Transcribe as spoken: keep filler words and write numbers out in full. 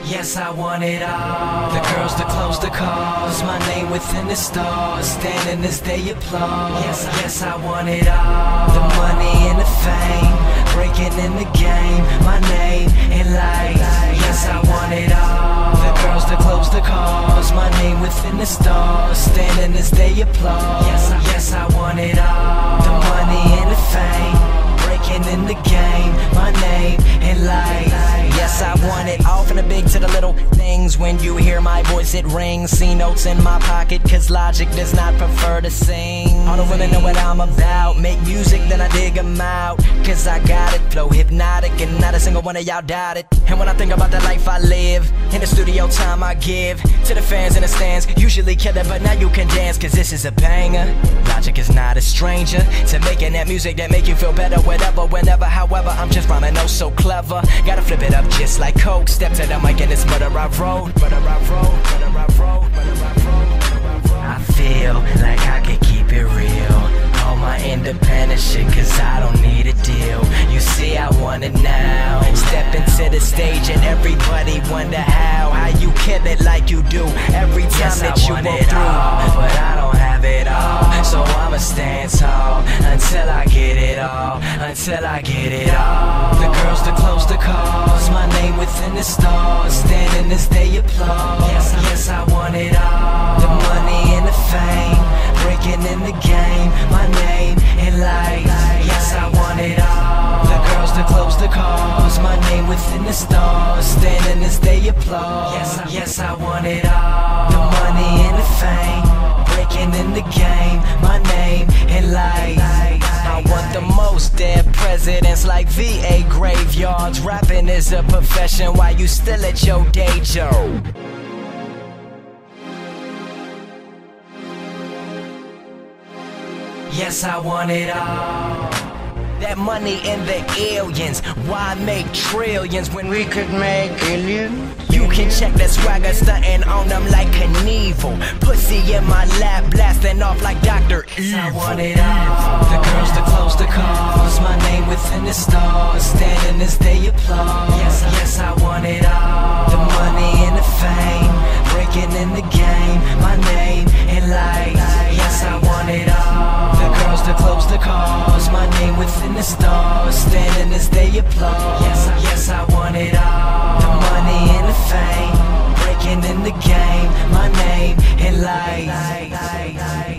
Yes, I want it all. The girls, the clothes, the cars, my name within the stars, standing as they applaud. Yes, yes, I want it all. The money and the fame, breaking in the game, my name in life. Yes, I want it all. The girls, the clothes, the cars, my name within the stars, standing as they applaud. Yes, yes, I want it all. The money and the fame, breaking in the game, my name in life. Yes, I want it all, from the big to the little things. When you hear my voice, it rings. See notes in my pocket, cause Logic does not prefer to sing. All the women know what I'm about. Make music, then I dig them out, cause I got it. Flow hypnotic, and not a single one of y'all doubt it. And when I think about the life I live, in the studio time I give to the fans in the stands, usually kill it, but now you can dance, cause this is a banger. Logic is not a stranger to making that music that make you feel better, whatever, whenever, however. I'm just rhyming, oh so clever. Gotta flip it up just like Coke. Step to the mic and it's murder I wrote, murder I wrote, murder I wrote, murder I wrote. I feel like I could keep it real, all my independent shit, cause I don't need a deal. You see, I want it now. Step into the stage and everybody wonder how, how you kill it like you do every time yes, that you go through. All, but I don't have it all, so I'ma stand tall until I get it all, until I get it all. The girls, the clothes, the cars, my name within the stars, standing as they applaud. Yes, yes, I want it all. The money and the fame, breaking in the game, my name in life. Yes, I want it all. The girls, the clothes, the cars, my name within the stars, standing as they applaud. Yes, yes, I want it all. The money and the fame, breaking in the game, my name in life. I want the most dead presidents like V A graveyards. Rapping is a profession while you still at your day job. Yes, I want it all. That money and the aliens, why make trillions when we could make billions? You can check that swagger, stunting on them like Knievel. Pussy in my lap, blasting off like Doctor Evil. I want it all. The girls, the clothes, the cars, my name within the stars, standing as they applaud. Yes, yes, I want it all. The money and the fame, breaking in the game, my name in life. Yes, I want it all. The girls, the clothes, the cars, my name within the stars, standing as they applaud. Yes, yes, I want it all. The money and the fame, breaking in the game, my name in life.